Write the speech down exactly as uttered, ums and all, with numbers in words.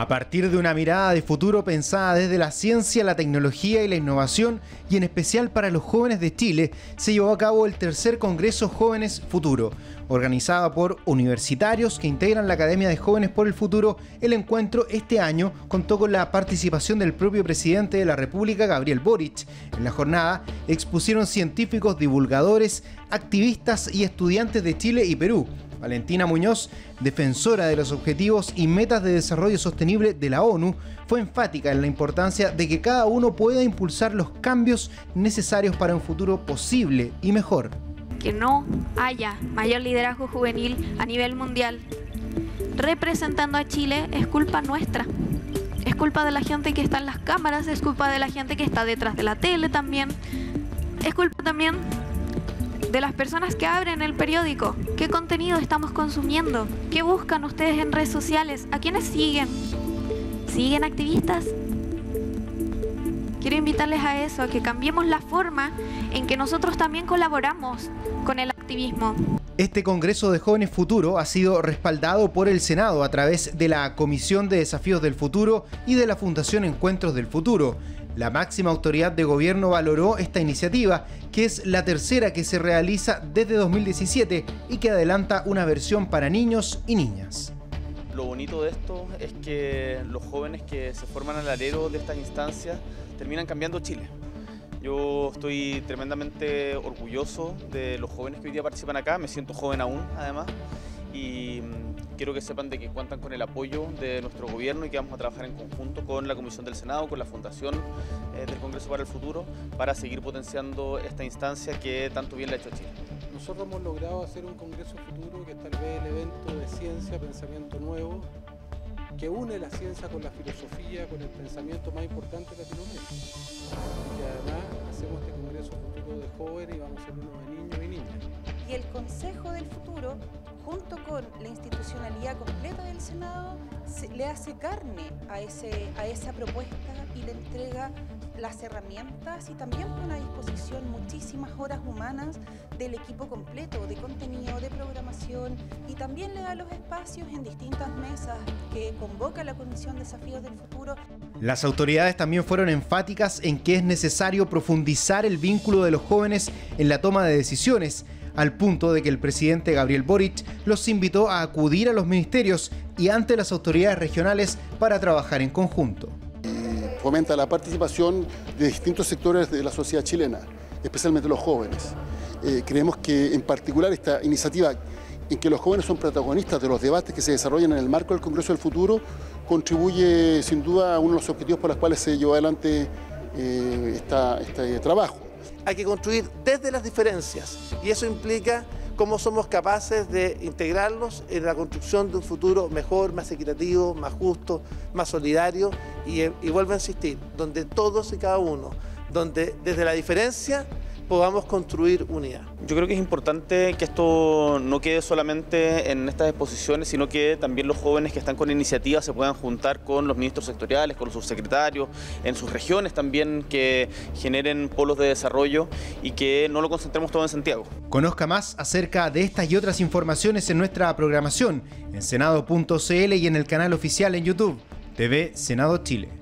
A partir de una mirada de futuro pensada desde la ciencia, la tecnología y la innovación, y en especial para los jóvenes de Chile, se llevó a cabo el tercer Congreso Jóvenes Futuro. Organizado por universitarios que integran la Academia de Jóvenes por el Futuro, el encuentro este año contó con la participación del propio presidente de la República, Gabriel Boric. En la jornada expusieron científicos, divulgadores, activistas y estudiantes de Chile y Perú. Valentina Muñoz, defensora de los objetivos y metas de desarrollo sostenible de la ONU, fue enfática en la importancia de que cada uno pueda impulsar los cambios necesarios para un futuro posible y mejor. Que no haya mayor liderazgo juvenil a nivel mundial representando a Chile es culpa nuestra. Es culpa de la gente que está en las cámaras, es culpa de la gente que está detrás de la tele también. Es culpa también de las personas que abren el periódico. ¿Qué contenido estamos consumiendo? ¿Qué buscan ustedes en redes sociales? ¿A quiénes siguen? ¿Siguen activistas? Quiero invitarles a eso, a que cambiemos la forma en que nosotros también colaboramos con el activismo. Este Congreso de Jóvenes Futuro ha sido respaldado por el Senado a través de la Comisión de Desafíos del Futuro y de la Fundación Encuentros del Futuro. La máxima autoridad de gobierno valoró esta iniciativa, que es la tercera que se realiza desde dos mil diecisiete y que adelanta una versión para niños y niñas. Lo bonito de esto es que los jóvenes que se forman al alero de estas instancias terminan cambiando Chile. Yo estoy tremendamente orgulloso de los jóvenes que hoy día participan acá, me siento joven aún además, y quiero que sepan de que cuentan con el apoyo de nuestro gobierno y que vamos a trabajar en conjunto con la Comisión del Senado, con la Fundación eh, del Congreso para el Futuro, para seguir potenciando esta instancia que tanto bien le ha hecho a Chile. Nosotros hemos logrado hacer un Congreso Futuro que es tal vez el evento de ciencia, pensamiento nuevo, que une la ciencia con la filosofía, con el pensamiento más importante de Latinoamérica. Y además hacemos este Congreso Futuro de jóvenes y vamos a ser uno de niños y niñas. Y el Consejo del Futuro, junto con la institucionalidad completa del Senado, se, le hace carne a, ese, a esa propuesta y le entrega las herramientas y también pone a disposición muchísimas horas humanas del equipo completo de contenido, de programación, y también le da los espacios en distintas mesas que convoca la Comisión Desafíos del Futuro. Las autoridades también fueron enfáticas en que es necesario profundizar el vínculo de los jóvenes en la toma de decisiones, al punto de que el presidente Gabriel Boric los invitó a acudir a los ministerios y ante las autoridades regionales para trabajar en conjunto. Fomenta la participación de distintos sectores de la sociedad chilena, especialmente los jóvenes. Eh, creemos que en particular esta iniciativa en que los jóvenes son protagonistas de los debates que se desarrollan en el marco del Congreso del Futuro contribuye sin duda a uno de los objetivos por los cuales se llevó adelante eh, esta, este trabajo. Hay que construir desde las diferencias y eso implica cómo somos capaces de integrarlos en la construcción de un futuro mejor, más equitativo, más justo, más solidario y, y vuelvo a insistir, donde todos y cada uno, donde desde la diferencia podamos construir unidad. Yo creo que es importante que esto no quede solamente en estas exposiciones, sino que también los jóvenes que están con iniciativas se puedan juntar con los ministros sectoriales, con los subsecretarios, en sus regiones también, que generen polos de desarrollo y que no lo concentremos todo en Santiago. Conozca más acerca de estas y otras informaciones en nuestra programación, en senado punto c l y en el canal oficial en YouTube, T V Senado Chile.